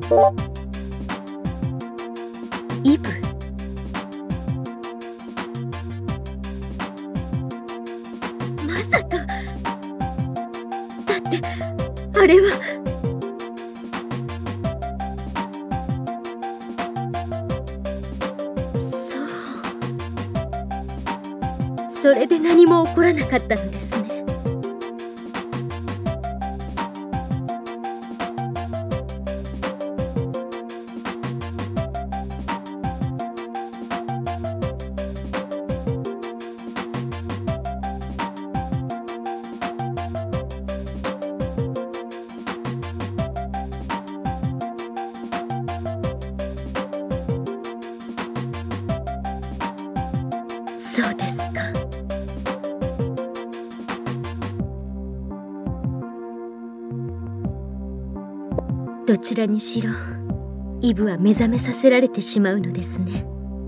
イブ。まさか。だってあれは。そう。それで何も起こらなかったのですね。そうですか。どちらにしろイブは目覚めさせられてしまうのですね。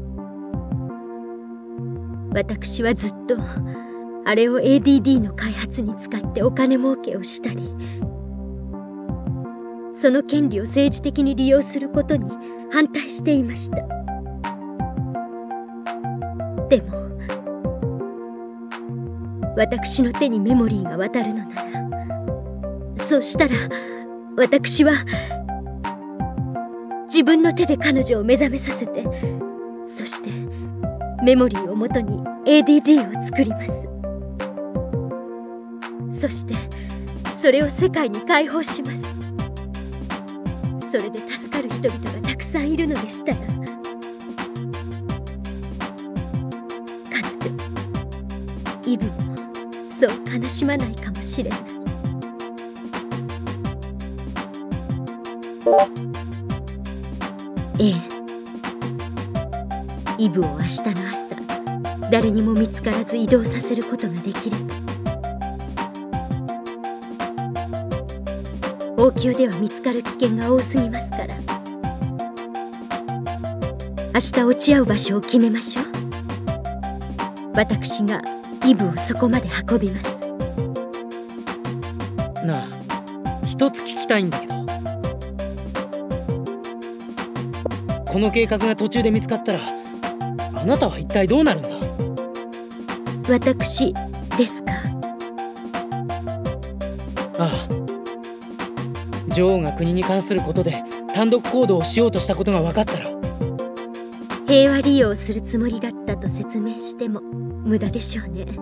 私はずっとあれを ADD の開発に使ってお金儲けをしたり、その権利を政治的に利用することに反対していました。でも私の手にメモリーが渡るのなら、そうしたら私は自分の手で彼女を目覚めさせて、そしてメモリーをもとに ADD を作ります。そしてそれを世界に解放します。それで助かる人々がたくさんいるのでしたら、彼女イブもそう悲しまないかもしれない。ええ、イブを明日の朝誰にも見つからず移動させることができれば、王宮では見つかる危険が多すぎますから、明日落ち合う場所を決めましょう。私がイブをそこまで運びます。 なあ、一つ聞きたいんだけど、この計画が途中で見つかったらあなたは一体どうなるんだ？ 私ですか？ ああ、女王が国に関することで単独行動をしようとしたことが分かったら、 平和利用するつもりだったと説明しても無駄でしょうね。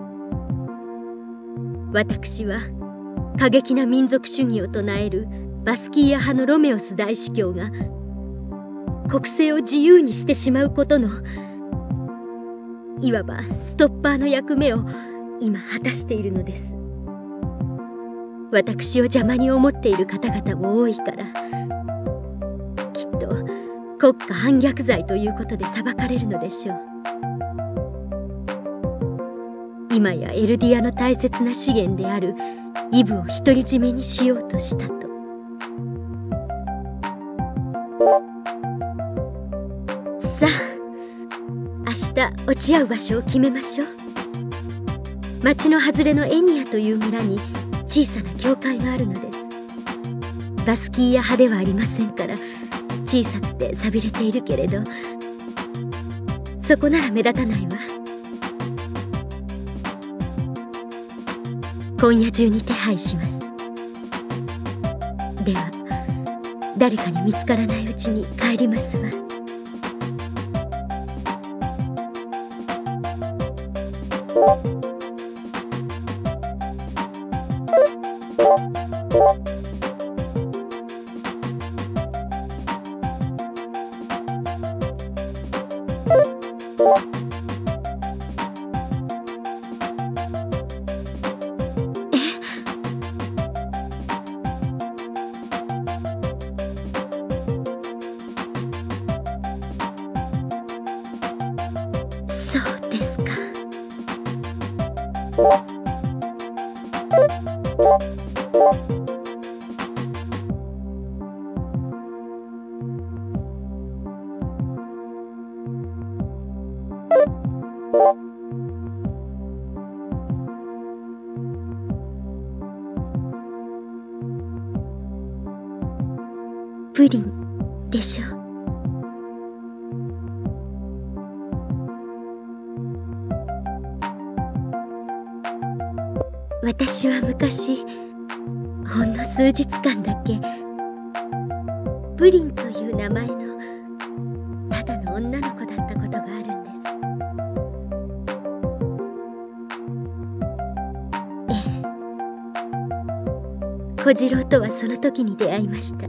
私は過激な民族主義を唱えるバスキーヤ派のロメオス大司教が国政を自由にしてしまうことのいわばストッパーの役目を今果たしているのです。私を邪魔に思っている方々も多いから、きっと国家反逆罪ということで裁かれるのでしょう。今やエルディアの大切な資源であるイブを独り占めにしようとしたと。さあ、明日落ち合う場所を決めましょう。町の外れのエニアという村に小さな教会があるのです。バスキーヤ派ではありませんから、小さくて寂れているけれど、そこなら目立たないわ。今夜中に手配します。では誰かに見つからないうちに帰りますわ。そうですか。プリンでしょう。私は昔、ほんの数日間だけプリンという名前のただの女の子だったことがあるんです。ええ、小次郎とはその時に出会いました。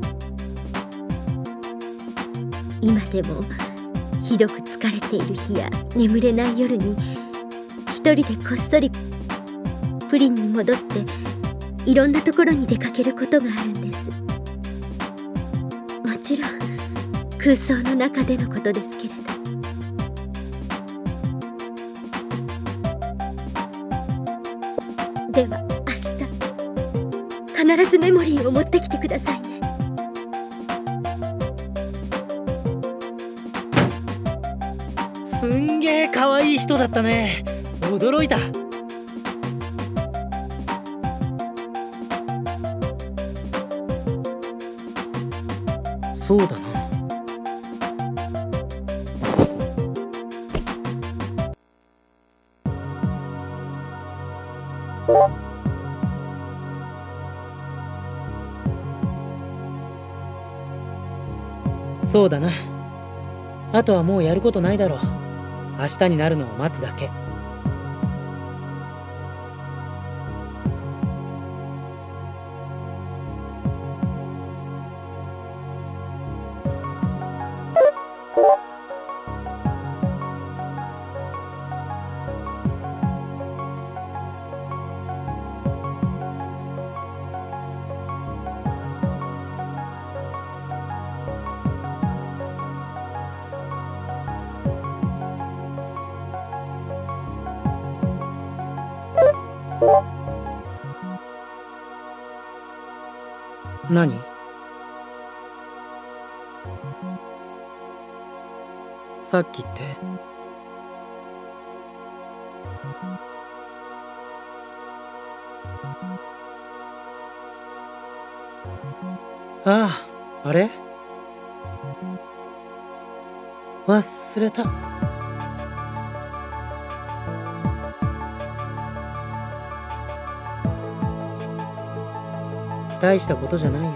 今でもひどく疲れている日や眠れない夜に一人でこっそりプリンに戻っていろんなところに出かけることがあるんです。もちろん空想の中でのことですけれど。では明日必ずメモリーを持ってきてくださいね。 すんげえ可愛い人だったね。驚いた。そうだな。そうだな。あとはもうやることないだろう。明日になるのを待つだけ。何？さっきってああ、あれ忘れた。大したことじゃないよ。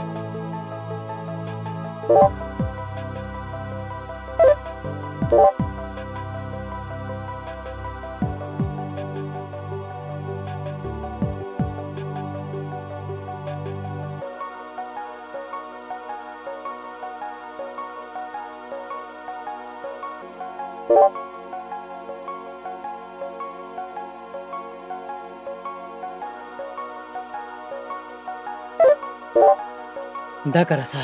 だからさ、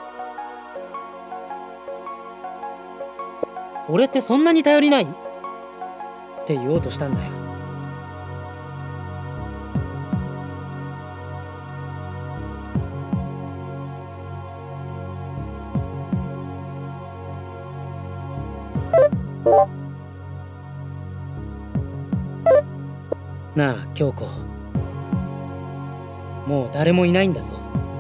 俺ってそんなに頼りない？って言おうとしたんだよ。なあ、京子。もう誰もいないんだぞ。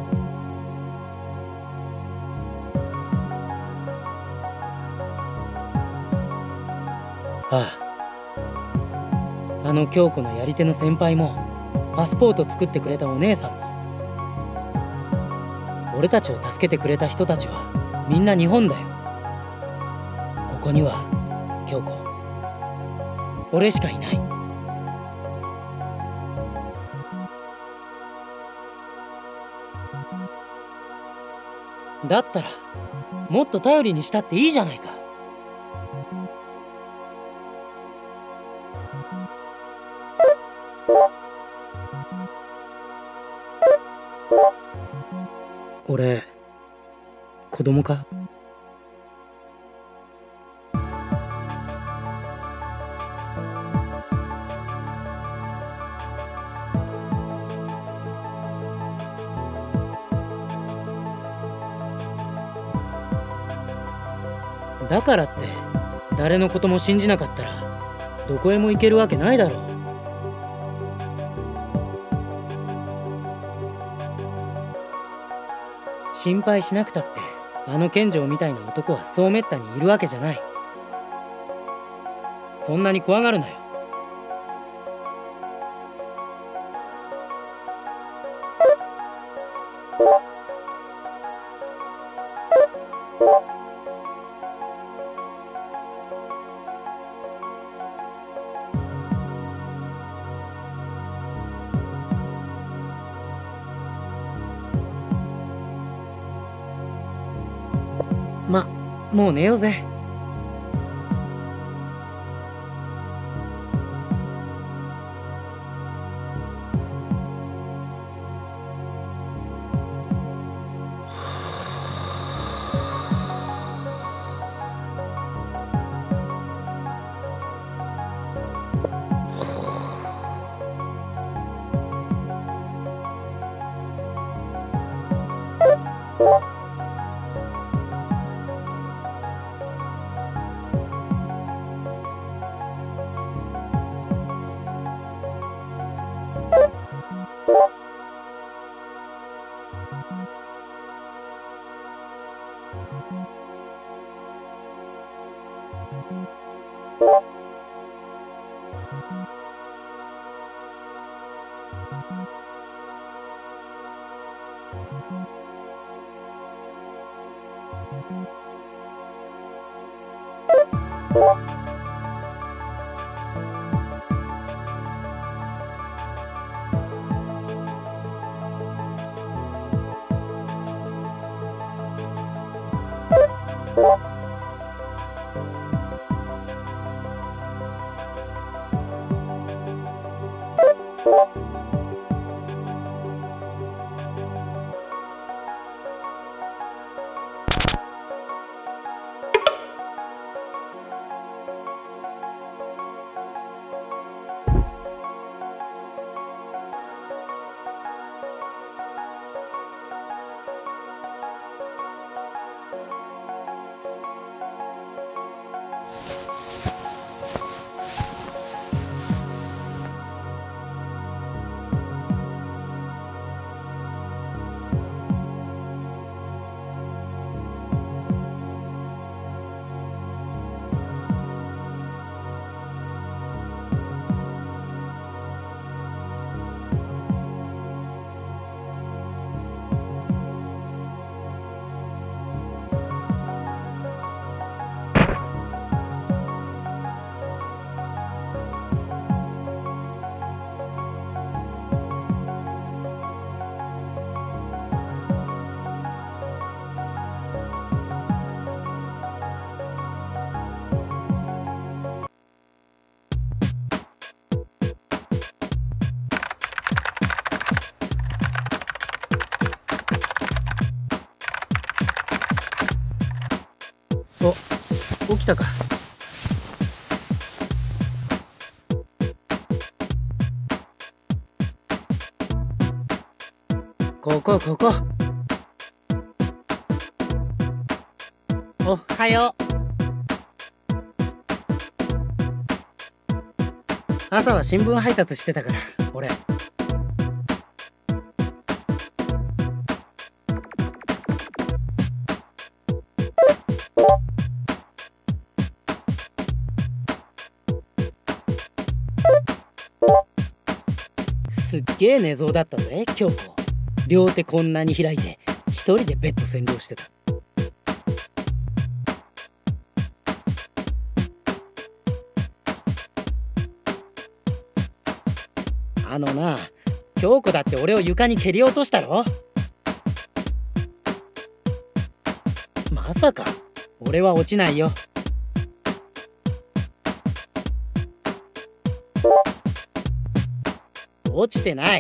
ああ、あの京子のやり手の先輩もパスポート作ってくれたお姉さんも、俺たちを助けてくれた人たちはみんな日本だよ。ここには京子、俺しかいない。だったらもっと頼りにしたっていいじゃないか。俺、子供か？だからって誰のことも信じなかったらどこへも行けるわけないだろう。心配しなくたってあの健丈みたいな男はそうめったにいるわけじゃない。そんなに怖がるなよ。もう寝ようぜ。お、起きたか。ここ。おはよう。朝は新聞配達してたから、俺。すっげえ寝相だったぜ、京子。両手こんなに開いて一人でベッド占領してた。あのな、京子だって俺を床に蹴り落としたろ。まさか俺は落ちないよ。落ちてない。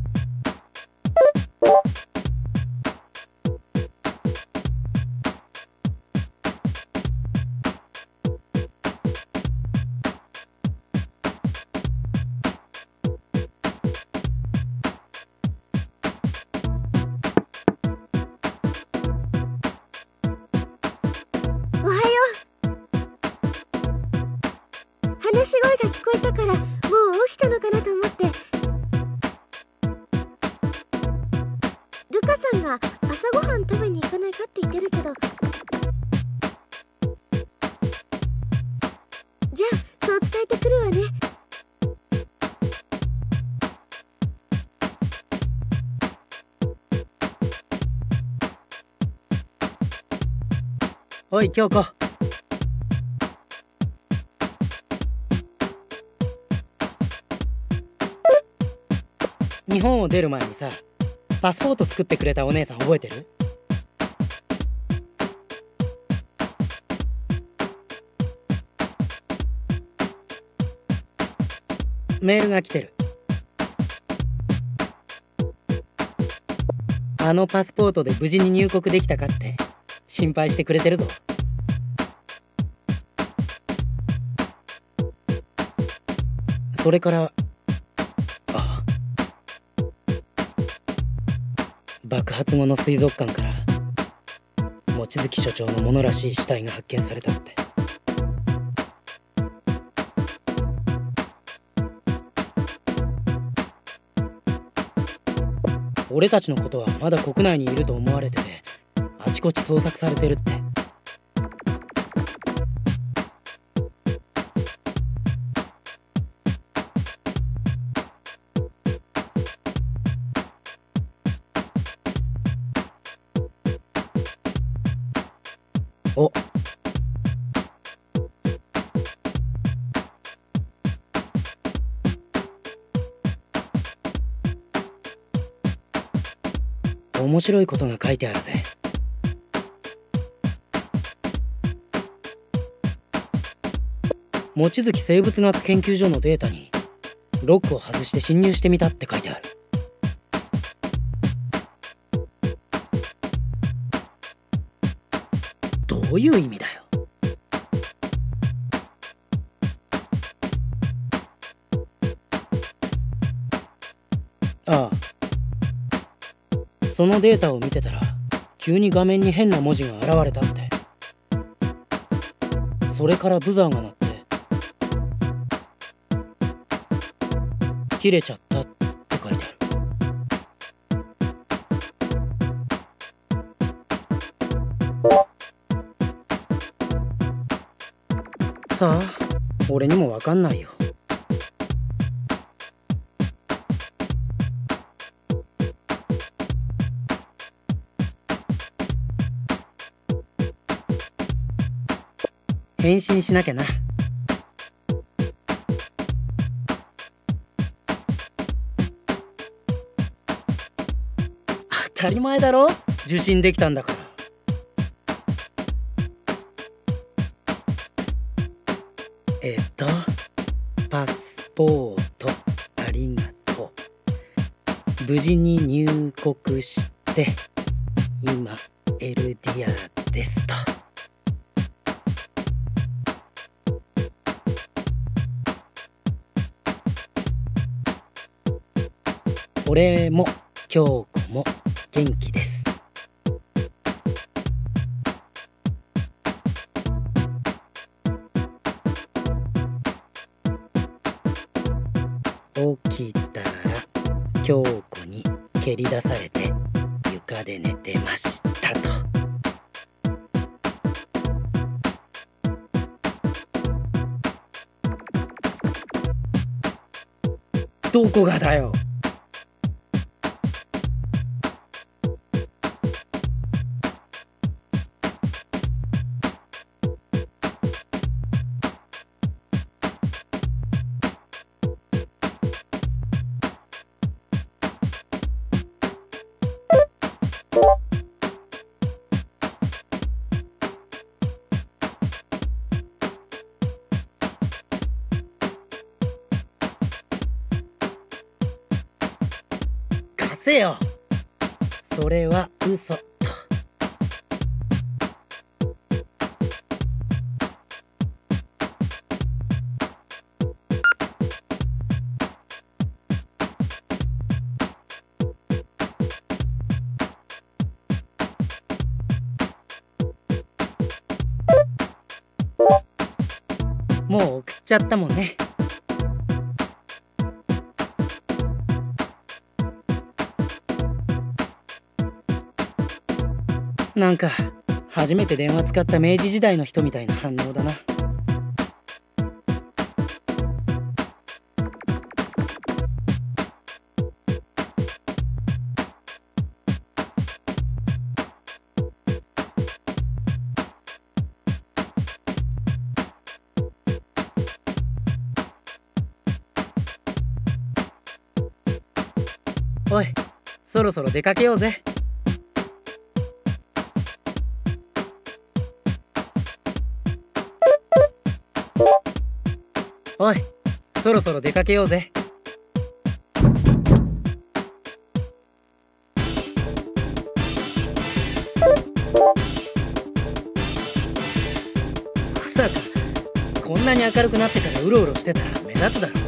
話し声が聞こえたからもう起きたのかなと思って。ルカさんが朝朝ごはん食べに行かないかって言ってるけど。じゃあそう伝えてくるわね。 おい京子、日本を出る前にさ、パスポート作ってくれたお姉さん覚えてる？メールが来てる。あのパスポートで無事に入国できたかって心配してくれてるぞ。それから爆発後の水族館から望月所長のものらしい死体が発見されたって。俺たちのことはまだ国内にいると思われてて、あちこち捜索されてるって。お、面白いことが書いてあるぜ。望月生物学研究所のデータにロックを外して侵入してみたって書いてある。どういう意味だよ。ああ、そのデータを見てたら急に画面に変な文字が現れたって。それからブザーが鳴って切れちゃったって書いてある。さあ、俺にもわかんないよ。返信しなきゃな。当たり前だろ、受信できたんだから。パスポートありがとう。無事に入国して今エルディアですと。俺も京子も元気です。起きたら京子に蹴り出されて床で寝てましたと。どこがだよ。貸せよ。それは嘘と。もう送っちゃったもんね。 なんか初めて電話使った明治時代の人みたいな反応だな。おい、そろそろ出かけようぜ。おい、そろそろ出かけようぜ。まさかこんなに明るくなってからうろうろしてたら目立つだろ。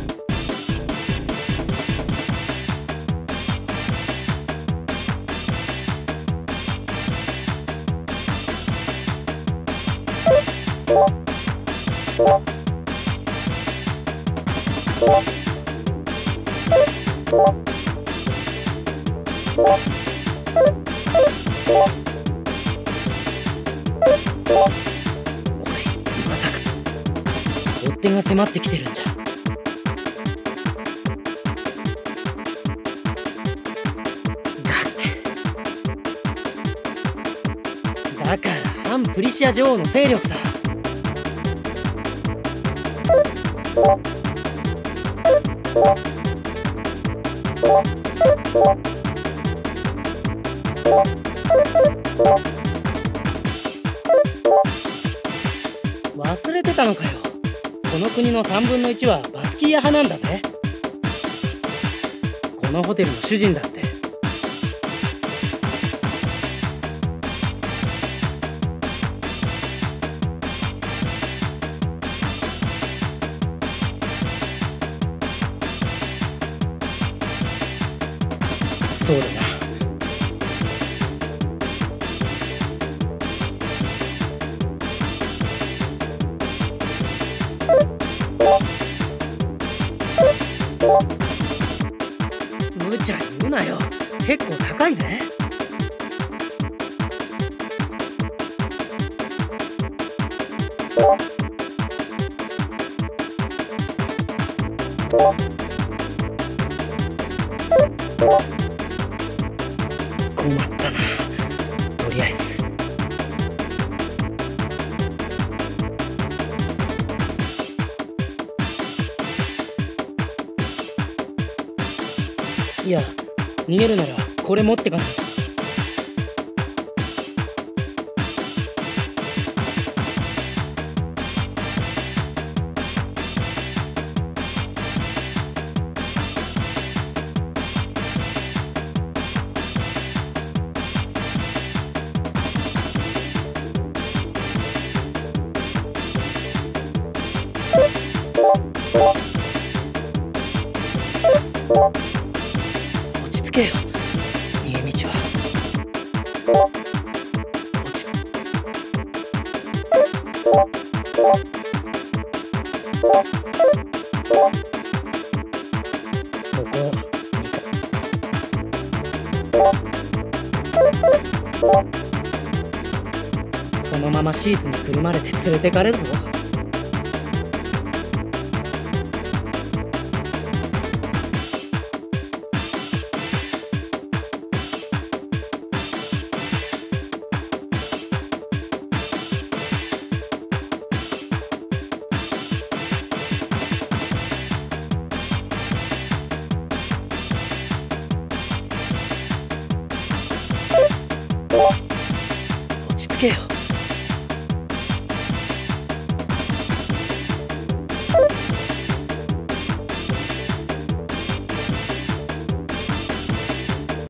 まさか追っ手が迫ってきてるんじゃ。だから反プリシア女王の勢力さ。忘れてたのかよ。この国の3分の1はバスキーヤ派なんだぜ。このホテルの主人だって。そうだな。無茶言うなよ。結構高いぜ。困ったな。とりあえずいや、逃げるならこれ持ってかないと。落ち着けよ。逃げ道は落ち着け。ここそのままシーツにくるまれて連れてかれるぞ。落ち着けよ。